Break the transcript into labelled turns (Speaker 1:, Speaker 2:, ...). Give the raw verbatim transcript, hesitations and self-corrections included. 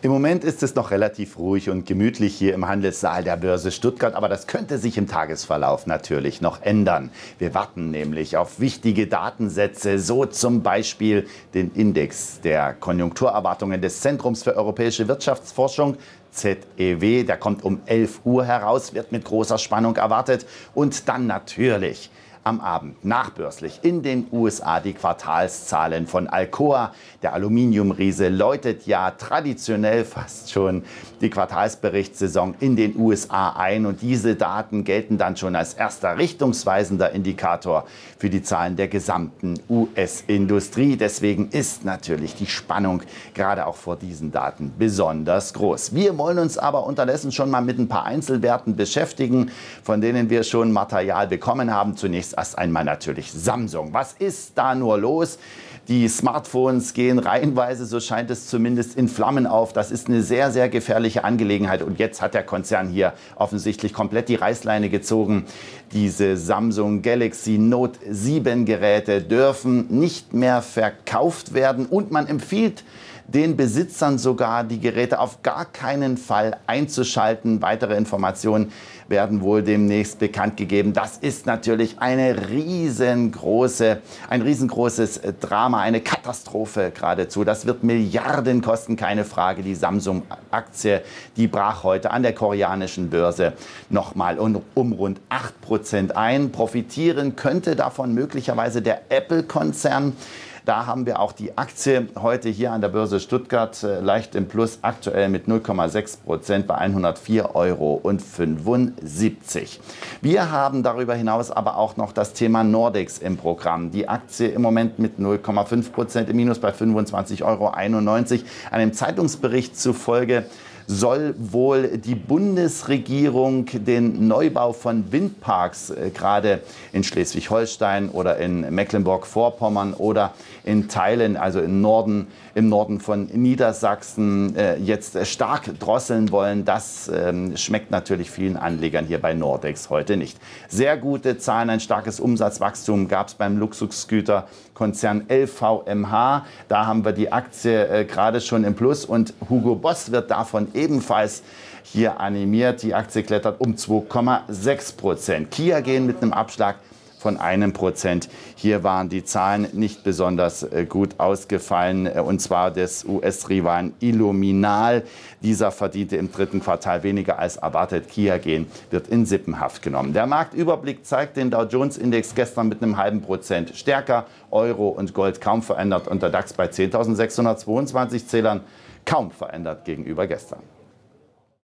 Speaker 1: Im Moment ist es noch relativ ruhig und gemütlich hier im Handelssaal der Börse Stuttgart, aber das könnte sich im Tagesverlauf natürlich noch ändern. Wir warten nämlich auf wichtige Datensätze, so zum Beispiel den Index der Konjunkturerwartungen des Zentrums für europäische Wirtschaftsforschung, Z E W. Der kommt um elf Uhr heraus, wird mit großer Spannung erwartet. Und dann natürlich am Abend nachbörslich in den U S A die Quartalszahlen von Alcoa. Der Aluminiumriese läutet ja traditionell fast schon die Quartalsberichtssaison in den U S A ein. Und diese Daten gelten dann schon als erster richtungsweisender Indikator für die Zahlen der gesamten U S-Industrie. Deswegen ist natürlich die Spannung gerade auch vor diesen Daten besonders groß. Wir wollen uns aber unterdessen schon mal mit ein paar Einzelwerten beschäftigen, von denen wir schon Material bekommen haben. Zunächst erst einmal natürlich Samsung. Was ist da nur los? Die Smartphones gehen reihenweise, so scheint es zumindest, in Flammen auf. Das ist eine sehr, sehr gefährliche Angelegenheit. Und jetzt hat der Konzern hier offensichtlich komplett die Reißleine gezogen. Diese Samsung Galaxy Note sieben Geräte dürfen nicht mehr verkauft werden. Und man empfiehlt den Besitzern sogar, die Geräte auf gar keinen Fall einzuschalten. Weitere Informationen werden wohl demnächst bekannt gegeben. Das ist natürlich eine riesengroße, ein riesengroßes Drama, eine Katastrophe geradezu. Das wird Milliarden kosten, keine Frage. Die Samsung-Aktie, die brach heute an der koreanischen Börse nochmal um, um rund acht Prozent ein. Profitieren könnte davon möglicherweise der Apple-Konzern. Da haben wir auch die Aktie heute hier an der Börse Stuttgart äh, leicht im Plus, aktuell mit null Komma sechs Prozent bei hundertvier Euro fünfundsiebzig. Wir haben darüber hinaus aber auch noch das Thema Nordex im Programm. Die Aktie im Moment mit null Komma fünf Prozent im Minus bei fünfundzwanzig Euro einundneunzig. Einem Zeitungsbericht zufolge soll wohl die Bundesregierung den Neubau von Windparks äh, gerade in Schleswig-Holstein oder in Mecklenburg-Vorpommern oder in Teilen, also im Norden, im Norden von Niedersachsen, äh, jetzt äh, stark drosseln wollen. Das ähm, schmeckt natürlich vielen Anlegern hier bei Nordex heute nicht. Sehr gute Zahlen, ein starkes Umsatzwachstum gab es beim Luxusgüterkonzern L V M H. Da haben wir die Aktie äh, gerade schon im Plus und Hugo Boss wird davon ebenfalls hier animiert. Die Aktie klettert um zwei Komma sechs Prozent. Kia gehen mit einem Abschlag von einem Prozent. Hier waren die Zahlen nicht besonders gut ausgefallen, und zwar des U S-Rivalen Illuminal. Dieser verdiente im dritten Quartal weniger als erwartet. Kia gehen wird in Sippenhaft genommen. Der Marktüberblick zeigt den Dow-Jones-Index gestern mit einem halben Prozent stärker. Euro und Gold kaum verändert und der DAX bei zehntausendsechshundertzweiundzwanzig Zählern kaum verändert gegenüber gestern.